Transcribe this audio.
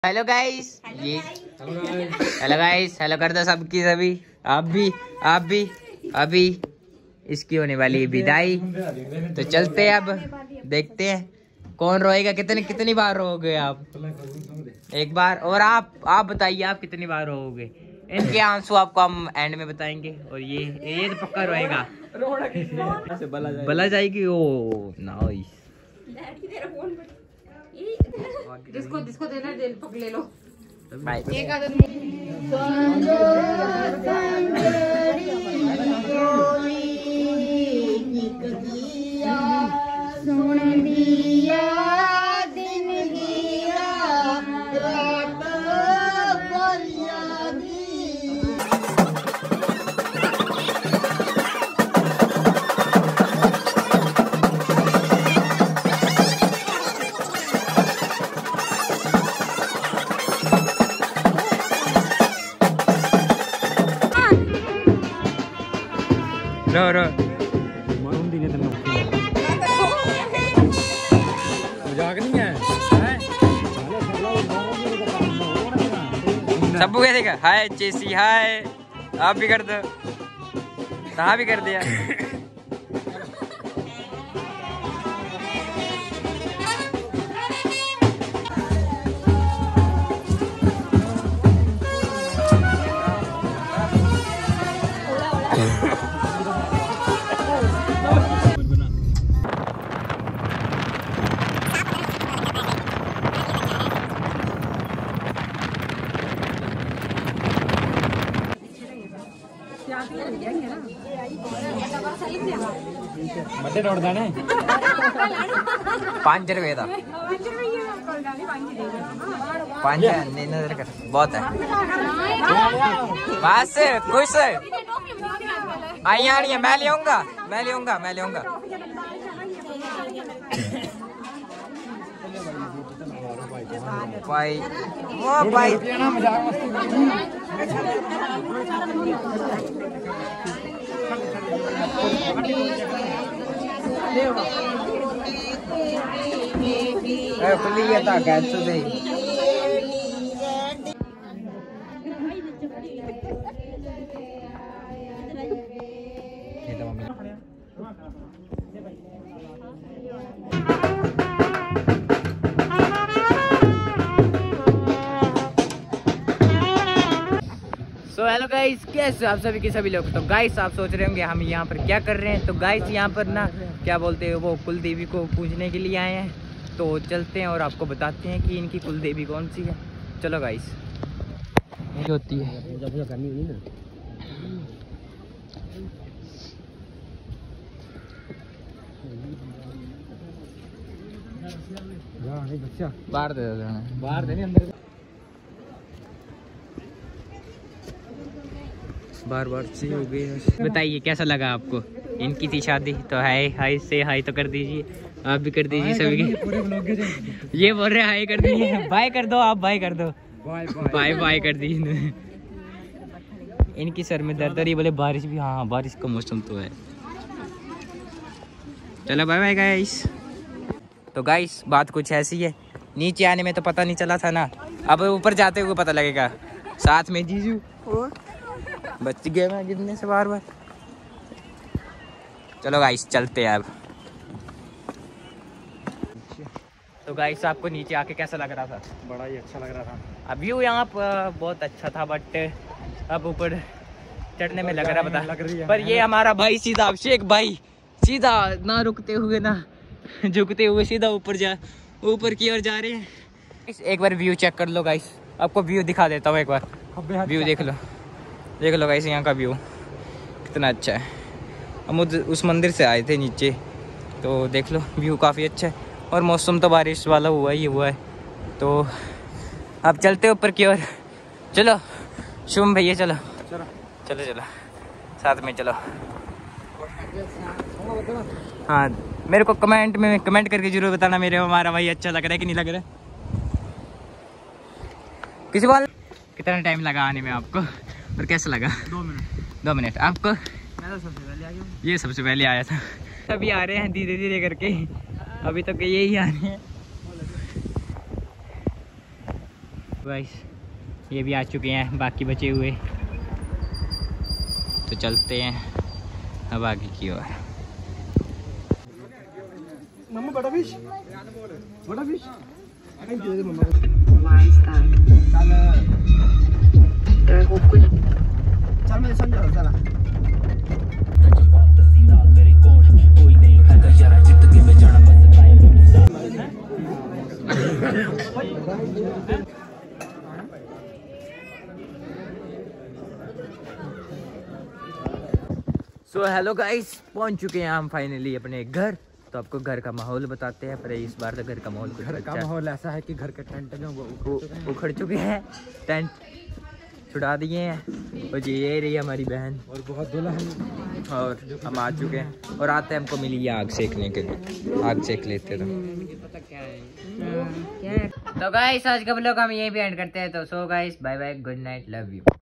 Hello guys, ये hello guys, hello कर दो सबकी सभी। आप भी अभी इसकी होने वाली विदाई, तो चलते हैं। अब देखते हैं कौन रोएगा। कितनी बार रोओगे आप? एक बार। और आप बताइए, आप कितनी बार रोओगे? इनके आंसू आपको हम एंड में बताएंगे। और ये तो पक्का रोएगा। बला जाएगी। Oh nice. जिसको देना दे, पक ले लो। एक आदत सुन दिया दिन दिया रात फरियादी। रो मजाक नहीं है। सबू कैसे का? हाय चेसी, हाय। आप भी कर दो। कहाँ भी कर दिया। बड़े रोड दाने 5 रुपए था। 5 नजर कर बहुत है। बस खुश आई आ रही है। मैं ले आऊंगा। भाई वो भाई मजाक मस्ती खुली है था कैसे दे। सो हेलो गाइस, कैसे आप सभी के सभी लोग। तो गाइस आप सोच रहे होंगे हम यहाँ पर क्या कर रहे हैं। तो गाइस यहाँ पर ना क्या बोलते हैं, वो कुल देवी को पूजने के लिए आए हैं। तो चलते हैं और आपको बताते हैं कि इनकी कुल देवी कौन सी है। चलो गाइस। ये होती है बाहर दे देना, बाहर देने अंदर बार सी हो गई है। बताइए कैसा लगा आपको? इनकी थी शादी तो हाय से हाय तो कर दीजिए। आप भी कर दीजिए सभी के। ये बोल रहे हाय कर दीजिए। बाय कर दो, आप बाय कर दो। बाय कर दीजिए। इनकी सर में दर्द रही। बोले बारिश भी। हाँ बारिश का मौसम तो है। चलो बाय बाय गाइस। तो गाइस बात कुछ ऐसी है, नीचे आने में तो पता नहीं चला था ना, अब ऊपर जाते हुए पता लगेगा। साथ में जीजू और बच गए मैं गिरने से बार। चलो गाइस चलते हैं अब। तो गाइस आपको नीचे आके कैसा लग रहा था? बड़ा ही अच्छा लग रहा था। अब व्यू यहाँ पर बहुत अच्छा था, बट अब ऊपर चढ़ने में लग रहा पता। पर ये हमारा भाई सीधा अभिषेक भाई सीधा ना रुकते हुए ना झुकते हुए सीधा ऊपर की ओर जा रहे हैं। एक बार व्यू चेक कर लो गाइस, आपको व्यू दिखा देता हूँ एक बार। व्यू देख लो गाइस, यहाँ का व्यू कितना अच्छा है। हम उस मंदिर से आए थे नीचे, तो देख लो व्यू काफ़ी अच्छा है। और मौसम तो बारिश वाला हुआ है। तो अब चलते ऊपर की ओर। चलो शुभम भैया चलो साथ में चलो। हाँ मेरे को कमेंट करके जरूर बताना मेरे हमारा भाई अच्छा लग रहा है कि नहीं लग रहा है। किसी बात कितना टाइम लगा आने में आपको और कैसा लगा? 2 मिनट आपको? मैं तो सबसे पहले आ गया। ये सबसे पहले आया था। सभी आ रहे हैं धीरे धीरे करके, अभी तक यही आ रहे हैं। गाइस ये भी आ चुके हैं बाकी बचे हुए, तो चलते हैं अब आगे की ओर। मम्मा बड़ा फिश चल मैं समझा चला। सो हेलो गाइस, पहुंच चुके हैं हम फाइनली अपने घर। तो आपको घर का माहौल बताते हैं, पर इस बार तो घर का माहौल कुछ घर का अच्छा माहौल ऐसा है कि घर के टेंट जो वो उखड़ चुके हैं, टेंट छुड़ा दिए हैं। और ये रही हमारी बहन और बहुत दुल्हन, और हम आ चुके हैं। और आते हमको मिली आग सेकने के लिए, आग सेक लेते तो गाइस आज का व्लॉग हम यहीं पे एंड करते हैं। तो so guys bye bye, good night, love you.